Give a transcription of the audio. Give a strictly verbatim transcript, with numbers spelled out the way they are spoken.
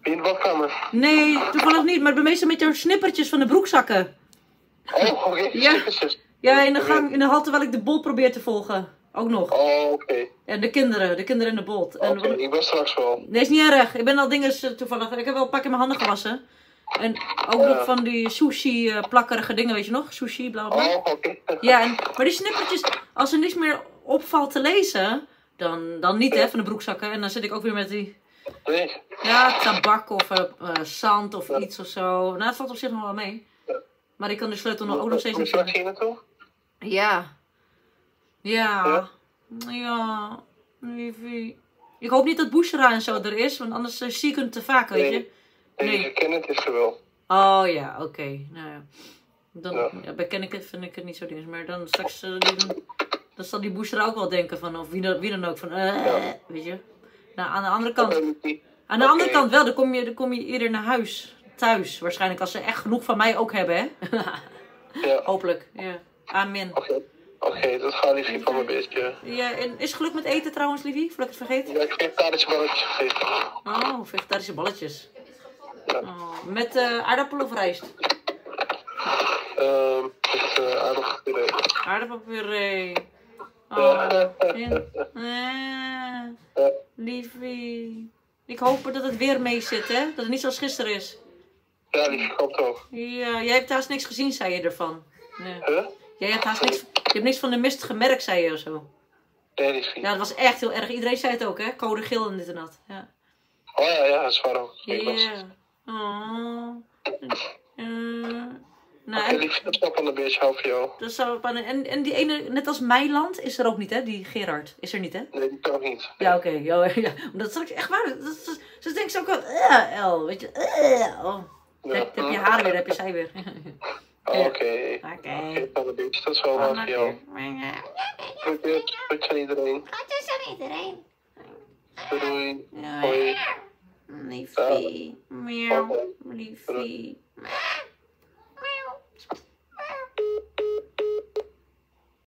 in de badkamer? Nee, toevallig niet, maar ik ben meestal met jouw snippertjes van de broekzakken. Oh, oké, okay. Ja. Ja, in de gang, in de hal, terwijl ik de bol probeer te volgen. Ook nog. Oh, oké. Okay. En de kinderen, de kinderen in de bolt. Oké, okay, ik ben straks wel. Nee, is niet erg. Ik ben al dingen toevallig. Ik heb wel een pak in mijn handen gewassen. En ook nog uh. van die sushi uh, plakkerige dingen, weet je nog? Sushi, bla bla. Oh, oké. Okay. Ja, en, maar die snippertjes, als er niks meer opvalt te lezen, dan, dan niet hè, van de broekzakken. En dan zit ik ook weer met die... Nee. Ja, tabak of uh, uh, zand of ja. iets of zo. Nou, het valt op zich nog wel mee. Ja. Maar ik kan de sleutel nog, ook nog steeds niet vinden. Kom je straks hier naartoe? Ja. Ja. Ja. Ja. Liefie. Ik hoop niet dat Bushra en zo er is, want anders uh, zie ik hem te vaak, weet je. Nee, nee. Kenneth is er wel. Oh ja, oké. Okay. Nou ja. Dan, ja. Ja, bij Kenneth vind ik het niet zo ding. Maar dan straks, uh, die, dan zal die Bushra ook wel denken van, of wie dan, wie dan ook, van, uh, ja. weet je. Nou, aan de andere kant, aan de okay. andere kant wel, dan kom, je, dan kom je eerder naar huis, thuis. Waarschijnlijk als ze echt genoeg van mij ook hebben, hè. Ja. Hopelijk, ja. Amen. Oké, okay. okay, dat gaat niet van mijn beetje. Ja, en is het geluk met eten trouwens, liefie? Voordat ik het vergeet? Ja, ik heb vegetarische balletjes gegeten. Oh, vegetarische balletjes. Ja. Oh, met uh, aardappel of rijst? Uh, met uh, aardappelpuree. Aardappelpuree. Oh, en, uh, liefie. Ik hoop dat het weer mee zit, hè? Dat het niet zoals gisteren is. Ja, die komt ook. Ja, jij hebt haast niks gezien, zei je ervan. Nee. Huh? Jij hebt haast niks, je hebt niks van de mist gemerkt, zei je of zo. Nee, die is niet. Ja, dat was echt heel erg. Iedereen zei het ook, hè? Code geel en dit en dat. Ja. Oh ja, ja, dat is waarom. Ja. Oh. Uh. Nou, okay, die vriendschap van een beetje hou voor jou. Dat zou, en, en die ene, net als Meiland, is er ook niet, hè? Die Gerard. Is er niet, hè? Nee, die kan niet. Ja, oké. Okay. Ja, ja. Dat is echt waar. Dat, dat, ze denkt zo ook wel, uh, El, weet je. Uh, oh. Ja. Heb, heb je haar weer, heb je zij weer. Oké. Oké. Oké, dan een beetje. Dat is wel wat voor jou. Groetjes. Groetjes aan iedereen. Groetjes aan iedereen. Doei. Hoi. Liefie. Miauw. Liefie.